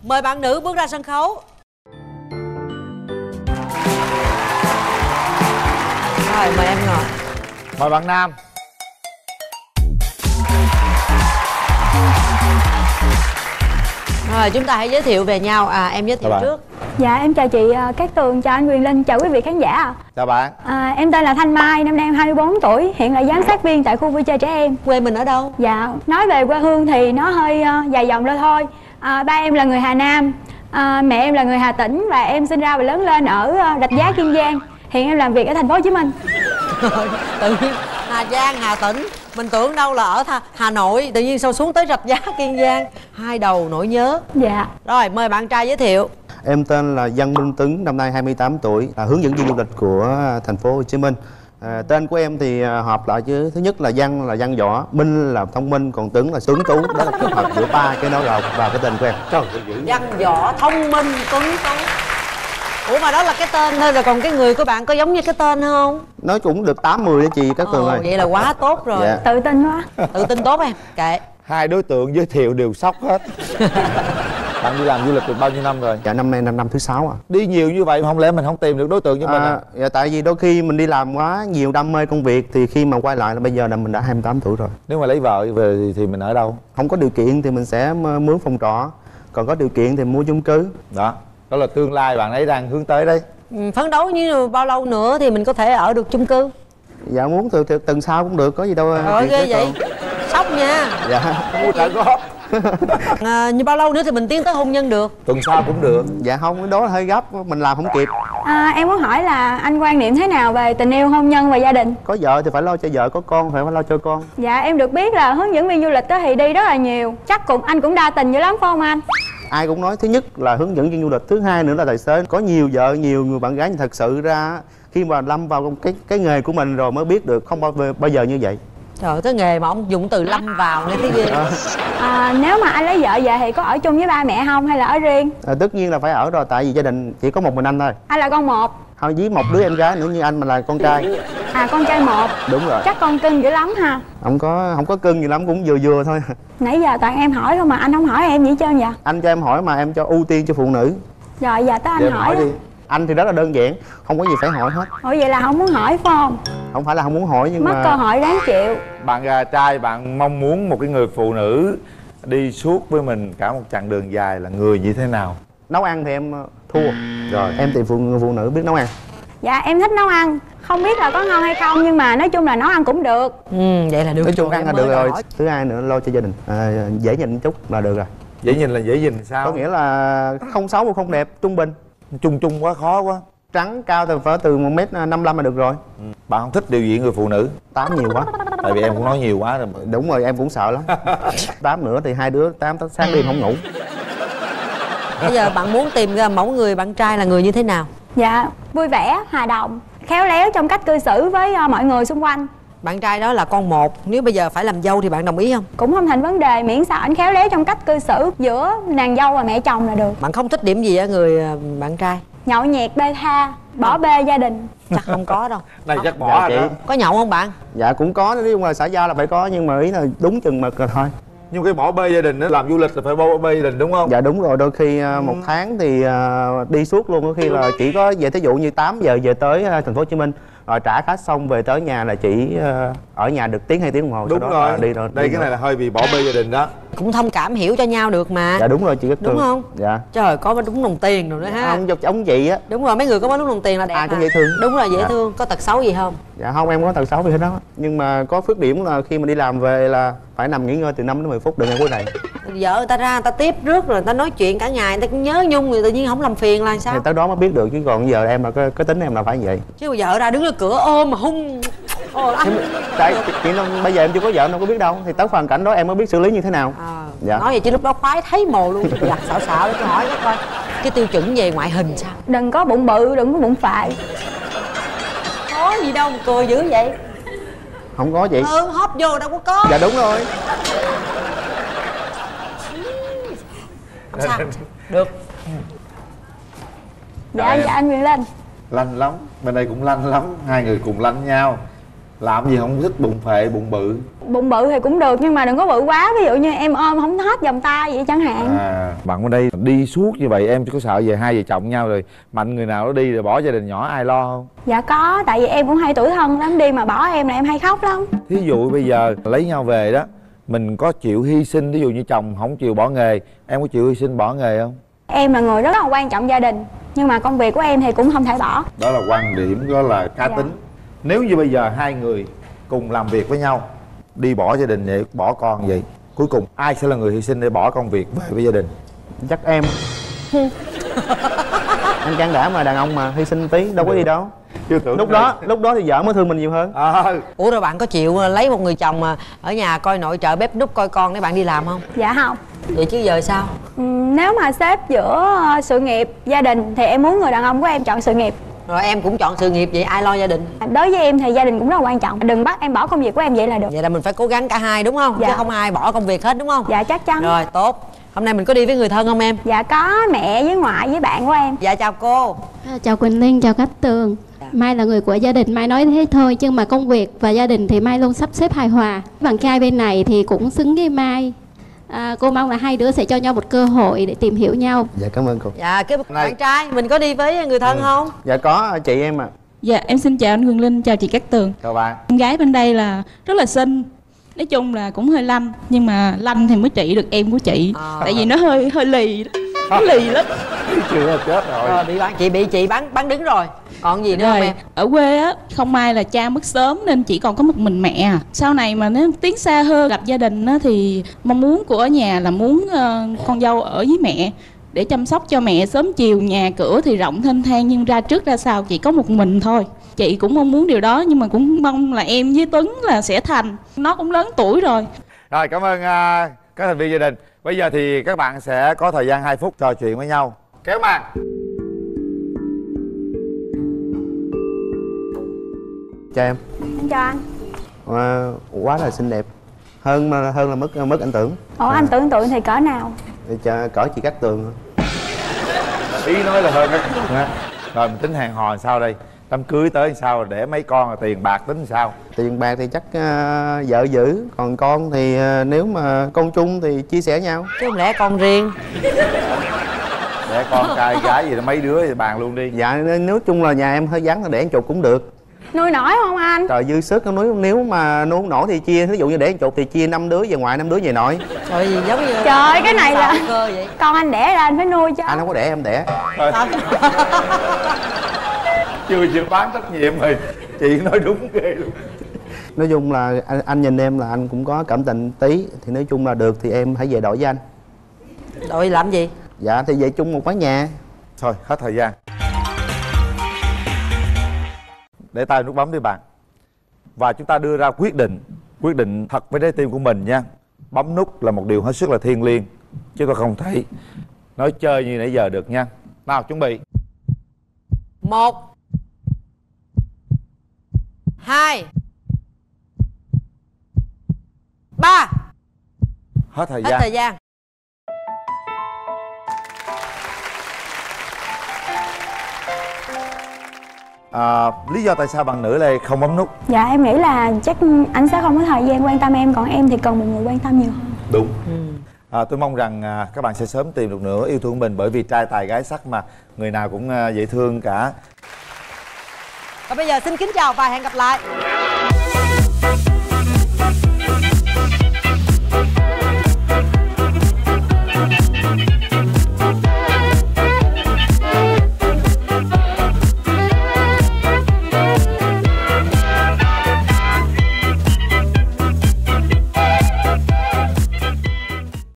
Mời bạn nữ bước ra sân khấu. Rồi, mời em ngồi. Mời bạn nam. Rồi, chúng ta hãy giới thiệu về nhau. Em giới thiệu trước. Dạ, em chào chị Cát Tường, chào anh Quyền Linh, chào quý vị khán giả. Chào bạn. Em tên là Thanh Mai, năm nay em 24 tuổi, hiện là giám sát viên tại khu vui chơi trẻ em. Quê mình ở đâu? Dạ, nói về quê hương thì nó hơi dài dòng ra thôi. Ba em là người Hà Nam, mẹ em là người Hà Tĩnh và em sinh ra và lớn lên ở Rạch Giá, Kiên Giang. Hiện em làm việc ở thành phố Hồ Chí Minh. Tự nhiên Hà Giang, Hà Tĩnh, mình tưởng đâu là ở Hà Nội, tự nhiên sao xuống tới Rạch Giá, Kiên Giang. Hai đầu nỗi nhớ. Dạ. Rồi, mời bạn trai giới thiệu. Em tên là Văn Minh Tuấn, năm nay 28 tuổi, là hướng dẫn viên du lịch của thành phố Hồ Chí Minh. Tên của em thì hợp lại chứ, thứ nhất là văn võ, Minh là thông minh, còn Tuấn là tuấn tú. Đó là kết hợp giữa ba cái đó vào cái tên của em. Trời ơi, Văn võ, thông minh, tuấn tú. Ủa mà đó là cái tên thôi, rồi còn cái người của bạn có giống như cái tên không? Nói cũng được 80 đó chị Cát Tường ơi. Vậy là quá tốt rồi. Dạ. Tự tin quá. Tự tin tốt em. Kệ. hai đối tượng giới thiệu đều sốc hết. Bạn đi làm du lịch được bao nhiêu năm rồi? Dạ, năm nay năm thứ 6 à. Đi nhiều như vậy mà không lẽ mình không tìm được đối tượng cho mình à? Dạ, tại vì đôi khi mình đi làm quá nhiều, đam mê công việc, thì khi mà quay lại là bây giờ là mình đã 28 tuổi rồi. Nếu mà lấy vợ về thì mình ở đâu? Không có điều kiện thì mình sẽ mướn phòng trọ, còn có điều kiện thì mua chung cư. Đó là tương lai bạn ấy đang hướng tới đấy. Phấn đấu như bao lâu nữa thì mình có thể ở được chung cư? Dạ, muốn từ tuần sau cũng được, có gì đâu. Ghê vậy. Sốc nha. Dạ. Mua trả góp. Như bao lâu nữa thì mình tiến tới hôn nhân được? Tuần sau cũng được. Dạ không, cái đó là hơi gấp, mình làm không kịp. Em muốn hỏi là anh quan niệm thế nào về tình yêu, hôn nhân và gia đình? Có vợ thì phải lo cho vợ, có con phải lo cho con. Dạ, em được biết là hướng dẫn viên du lịch đó thì đi rất là nhiều. Chắc anh cũng đa tình dữ lắm phải không anh? Ai cũng nói thứ nhất là hướng dẫn viên du lịch, thứ hai nữa là tài xế. Có nhiều vợ, nhiều người bạn gái, nhưng thật sự ra khi mà lâm vào cái nghề của mình rồi mới biết được, không bao giờ như vậy. Trời ơi, cái nghề mà ông dùng từ lâm vào nghe thấy ghê. Nếu mà anh lấy vợ về thì có ở chung với ba mẹ không hay là ở riêng? Tất nhiên là phải ở rồi, tại vì gia đình chỉ có một mình anh thôi. Anh là con một? Thôi, với một đứa em gái nữa như anh mà là con trai. Con trai một. Đúng rồi. Chắc con cưng dữ lắm ha. Không có cưng gì lắm, cũng vừa thôi. Nãy giờ toàn em hỏi không mà anh không hỏi em gì hết trơn vậy? Anh cho em hỏi mà em cho ưu tiên cho phụ nữ. Rồi giờ tới anh hỏi đi. Anh thì rất là đơn giản, không có gì phải hỏi hết. Ủa vậy là không muốn hỏi phải không? Không phải là không muốn hỏi, nhưng mất cơ hội đáng chịu. Bạn trai bạn mong muốn một cái người phụ nữ đi suốt với mình cả một chặng đường dài là người như thế nào? Nấu ăn thì em thua. Rồi em tìm phụ nữ biết nấu ăn. Dạ, em thích nấu ăn. Không biết là có ngon hay không nhưng mà nói chung là nấu ăn cũng được. Vậy là được. Nói chung ăn là được rồi. Thứ hai nữa lo cho gia đình, dễ nhìn chút là được rồi. Dễ nhìn là dễ nhìn sao? Có nghĩa là không xấu mà không đẹp, trung bình. Chung quá khó quá. Trắng cao từ 1m55 là được rồi. Bạn không thích điều gì người phụ nữ? Tám nhiều quá. Tại vì em cũng nói nhiều quá rồi. Đúng rồi, em cũng sợ lắm. Tám nữa thì hai đứa tám sáng đêm không ngủ. Bây giờ bạn muốn tìm ra mẫu người bạn trai là người như thế nào? Dạ, vui vẻ, hòa đồng, khéo léo trong cách cư xử với mọi người xung quanh. Bạn trai đó là con một, nếu bây giờ phải làm dâu thì bạn đồng ý không? Cũng không thành vấn đề, miễn sao ảnh khéo léo trong cách cư xử giữa nàng dâu và mẹ chồng là được. Bạn không thích điểm gì ở người bạn trai? Nhậu nhẹt, bê tha, bỏ bê gia đình. Chắc không có đâu. Này chắc bỏ rồi đó. Có nhậu không bạn? Dạ cũng có, nói chung là xã giao là phải có, nhưng mà ý là đúng chừng mực rồi thôi. Nhưng cái bỏ bê gia đình đó, làm du lịch là phải bỏ bê gia đình đúng không? Dạ đúng rồi, đôi khi một tháng thì đi suốt luôn, có khi là chỉ có về, thí dụ như 8 giờ về tới thành phố Hồ Chí Minh, rồi trả khách xong về tới nhà là chỉ ở nhà được tiếng 2 tiếng đồng hồ. Đúng sau đó rồi. Đi rồi. Đây cái này là hơi bị bỏ bê gia đình đó. Cũng thông cảm hiểu cho nhau được mà. Dạ đúng rồi chị Cát Tường. Đúng không? Dạ. Trời, có đúng đồng tiền rồi đó ha. Ông chị á. Đúng rồi, mấy người có đúng đồng tiền là đẹp. Ai cũng dễ thương. Đúng rồi, dễ Dạ. thương. Có tật xấu gì không? Dạ không, em có tật xấu gì hết đó. Nhưng mà có khuyết điểm là khi mà đi làm về là phải nằm nghỉ ngơi từ 5 đến 10 phút, đừng ăn cuối này. Vợ người ta ra người ta tiếp rước rồi người ta nói chuyện cả ngày, người ta cũng nhớ nhung, người tự nhiên không làm phiền là sao? Thì tới đó mới biết được, chứ còn giờ em là cái tính em là phải vậy. Chứ vợ ra đứng ở cửa ôm mà hung. Tại chuyện bây giờ em chưa có vợ em đâu có biết đâu, thì tới hoàn cảnh đó em mới biết xử lý như thế nào. Dạ. Nói vậy chứ lúc đó khoái thấy mồ luôn. Dạ, xạo để tôi hỏi cái coi cái tiêu chuẩn về ngoại hình sao? Đừng có bụng bự, đừng có bụng phại. Có gì đâu mà cười dữ vậy? Không có chị. Hóp vô đâu có. Dạ đúng rồi. Không sao. Được. Dạ anh Quyền Linh. Lanh lắm, bên đây cũng lanh lắm, hai người cùng lanh nhau. Làm gì không thích bụng phệ, bụng bự? Bụng bự thì cũng được nhưng mà đừng có bự quá, ví dụ như em ôm không hết vòng tay vậy chẳng hạn. Bạn ở đây đi suốt như vậy em có sợ về hai vợ chồng nhau rồi mạnh người nào đó đi rồi bỏ gia đình nhỏ ai lo không? Dạ có, tại vì em cũng hay tủi thân lắm, đi mà bỏ em là em hay khóc lắm. Thí dụ bây giờ lấy nhau về đó, mình có chịu hy sinh, ví dụ như chồng không chịu bỏ nghề, em có chịu hy sinh bỏ nghề không? Em là người rất là quan trọng gia đình, nhưng mà công việc của em thì cũng không thể bỏ. Đó là quan điểm, đó là cá tính. Nếu như bây giờ hai người cùng làm việc với nhau, đi bỏ gia đình vậy, bỏ con vậy, cuối cùng ai sẽ là người hy sinh để bỏ công việc về với gia đình? Chắc em. Anh can đảm mà, đàn ông mà hy sinh tí đâu có gì đâu. Lúc đó thì vợ mới thương mình nhiều hơn. Ủa rồi bạn có chịu lấy một người chồng mà ở nhà coi nội trợ bếp núc coi con để bạn đi làm không? Dạ không. Vậy chứ giờ sao? Nếu mà xếp giữa sự nghiệp, gia đình thì em muốn người đàn ông của em chọn sự nghiệp. Rồi em cũng chọn sự nghiệp, vậy ai lo gia đình? Đối với em thì gia đình cũng rất là quan trọng. Đừng bắt em bỏ công việc của em vậy là được. Vậy là mình phải cố gắng cả hai đúng không? Dạ. Chứ không ai bỏ công việc hết đúng không? Dạ chắc chắn. Rồi tốt. Hôm nay mình có đi với người thân không em? Dạ có, mẹ với ngoại với bạn của em. Dạ chào cô. Chào Quỳnh Linh, chào Cát Tường. Mai là người của gia đình, Mai nói thế thôi nhưng mà công việc và gia đình thì Mai luôn sắp xếp hài hòa. Bạn trai bên này thì cũng xứng với Mai. Cô mong là hai đứa sẽ cho nhau một cơ hội để tìm hiểu nhau. Dạ cảm ơn cô. Dạ cái bạn trai mình có đi với người thân không? Dạ có, chị em à. Dạ em xin chào anh Quỳnh Linh, chào chị Cát Tường. Chào bạn. Em gái bên đây là rất là xinh, nói chung là cũng hơi lanh, nhưng mà lanh thì mới trị được em của chị. Tại vì nó hơi lì đó. Nó lì lắm. Chưa chết rồi. Rồi bị chị bán đứng rồi. Còn gì nữa không em? Ở quê á, không may là cha mất sớm nên chỉ còn có một mình mẹ à. Sau này mà nếu tiến xa hơn lập gia đình á, thì mong muốn của nhà là muốn con dâu ở với mẹ để chăm sóc cho mẹ sớm chiều. Nhà cửa thì rộng thênh thang nhưng ra trước ra sau chỉ có một mình thôi. Chị cũng mong muốn điều đó nhưng mà cũng mong là em với Tuấn là sẽ thành. Nó cũng lớn tuổi rồi. Rồi cảm ơn các thành viên gia đình. Bây giờ thì các bạn sẽ có thời gian 2 phút trò chuyện với nhau. Kéo màn. Chào em. Chào anh. Quá là xinh đẹp. Hơn là mất anh tưởng. Ủa anh tưởng tượng thì cỡ nào? Cỡ chị Cát Tường. Ý nói là hơn á. Rồi mình tính hẹn hò làm sao đây? Đám cưới tới làm sao, để mấy con, tiền bạc tính làm sao? Tiền bạc thì chắc vợ giữ, còn con thì nếu mà con chung thì chia sẻ nhau. Chứ không lẽ con riêng? Để con trai gái gì đó mấy đứa thì bàn luôn đi. Dạ nếu chung là nhà em hơi vắng thì để anh chục cũng được. Nuôi nổi không anh? Trời dư sức, nếu mà nuôi không nổi thì chia, ví dụ như để anh chục thì chia 5 đứa về ngoại, 5 đứa về nội. Trời gì giống như trời cái này là cơ vậy? Con anh đẻ ra anh phải nuôi chứ. Anh không có đẻ em đẻ. Chưa bán trách nhiệm rồi. Chị nói đúng ghê luôn. Nói chung là anh nhìn em là anh cũng có cảm tình tí. Thì nói chung là được thì em hãy về đội với anh. Đội làm gì? Dạ thì về chung một mái nhà. Thôi hết thời gian. Để tay nút bấm đi bạn. Và chúng ta đưa ra quyết định thật với trái tim của mình nha. Bấm nút là một điều hết sức là thiêng liêng, chứ tôi không thể nói chơi như nãy giờ được nha. Nào chuẩn bị. 1 2 3. Hết thời Hết gian. thời gian. Lý do tại sao bạn nữ lại không bấm nút? Dạ em nghĩ là chắc anh sẽ không có thời gian quan tâm em, còn em thì cần một người quan tâm nhiều hơn. Đúng. Tôi mong rằng các bạn sẽ sớm tìm được nửa yêu thương mình, bởi vì trai tài gái sắc mà, người nào cũng dễ thương cả. Và bây giờ xin kính chào và hẹn gặp lại.